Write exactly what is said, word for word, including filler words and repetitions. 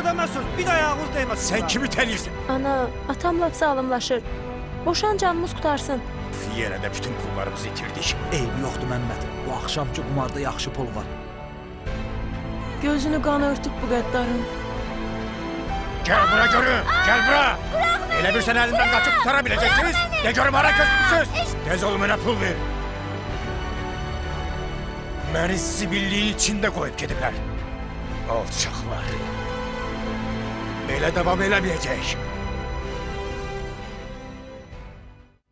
adama söz, bir daha ayağınız değmez. Sen kimi telirsin? Ana, atam lap sağlamlaşır. Boşan canımız qutarsın. Yenə də bütün pullarımızı itirdik. Eybi yoxdur Məmməd. Bu axşamki qumarda yaxşı pul var. Gözünü qan örtüb bu qəddarın. Gel bura görün, gel bura. Elə bir sən əlindən qaçıb qutara biləcəksiniz. De görüm hara köçmüşsünüz. Tez olun mənə pul ver. Məni zibilliyin içində qoyub gediblər. Alçaqlar. Belə davam eləməyəcək.